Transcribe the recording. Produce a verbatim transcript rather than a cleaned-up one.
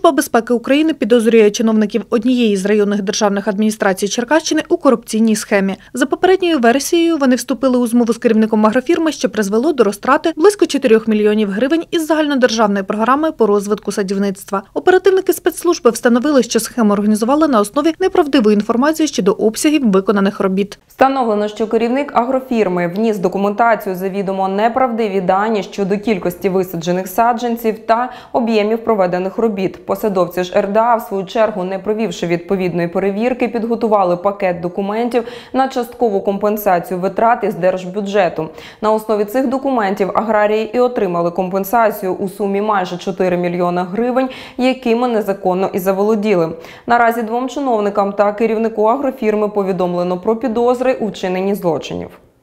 Служба безпеки України підозрює чиновників однієї з районних державних адміністрацій Черкащини у корупційній схемі. За попередньою версією, вони вступили у змову з керівником агрофірми, що призвело до розтрати близько чотирьох мільйонів гривень із загальнодержавної програми по розвитку садівництва. Оперативники спецслужби встановили, що схему організували на основі неправдивої інформації щодо обсягів виконаних робіт. Встановлено, що керівник агрофірми вніс документацію завідомо неправдиві дані щодо кількості висаджених саджанців та об'ємів проведених робіт. Посадовці ж ер де а, в свою чергу, не провівши відповідної перевірки, підготували пакет документів на часткову компенсацію витрат із держбюджету. На основі цих документів аграрії і отримали компенсацію у сумі майже чотири мільйона гривень, якими незаконно і заволоділи. Наразі двом чиновникам та керівнику агрофірми повідомлено про підозри у вчиненні злочинів.